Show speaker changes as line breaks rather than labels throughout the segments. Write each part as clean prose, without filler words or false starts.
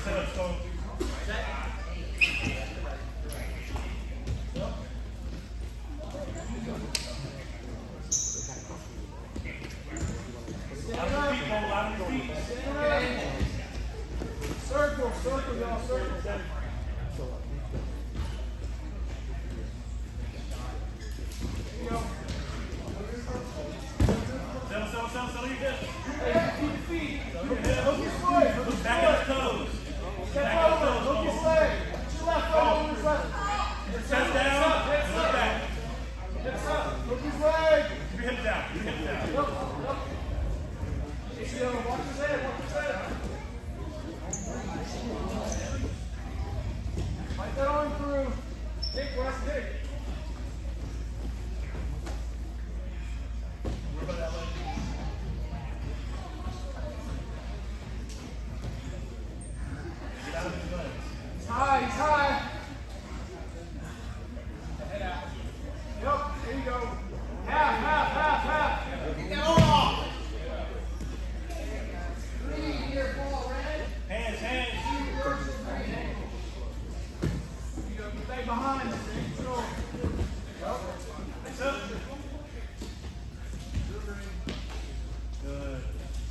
Circle, y'all, circle. Fight that arm through. Kick, Wes, kick. He's high, he's high. Head out. Yep, there you go. Half. Get that arm off. 3 here, ball, red. Hands. Stay behind. Stay control. Yep. That's up. Good.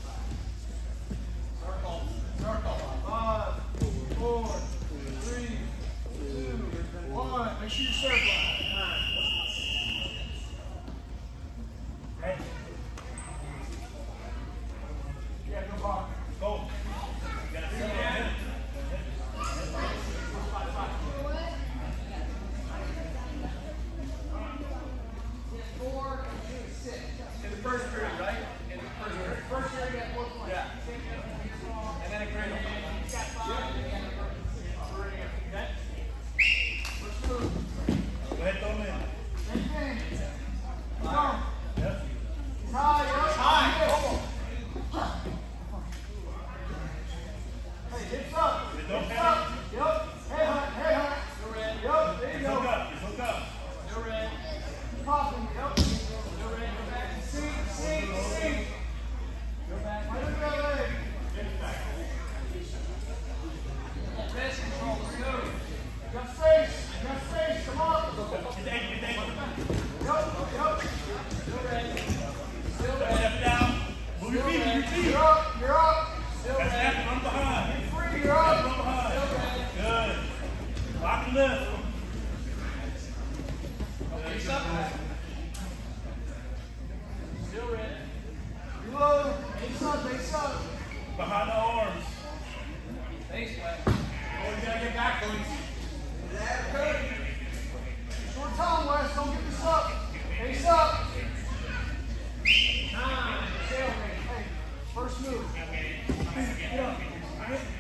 Circle. 5, 4, 3, 2, 1. Make sure you circle. Hey. Yeah, go block. Go. You gotta sit down. In the first period, right? In the first period. First period, you got 4 points. Yeah. And then a grade. Okay? First move. Go ahead, throw him in. Same thing. Go. Yep. He's high, yep. High. Hey, hips up. Hips up. Yep. Hey, Hunt. Still red. Yep, there you go. Just hook up. Still red. Popping, yep. Still red. Go back. See. Go back. Right over that leg. Get it back. Wrist control. Let's go. You got space. Come on. Get ankle. Yep. Still red. Step down. Move your feet. You're up. Still red. That's after. Run behind. Get free. You're up. Run behind. Still red. Good. Lock and lift. Face up. Still red. Reload. Face up. Behind the arms. Face way. Oh, you gotta get back, boys. Good. Short time, Wes. Don't get this up. Face up. 9. Hey, first move. Get up.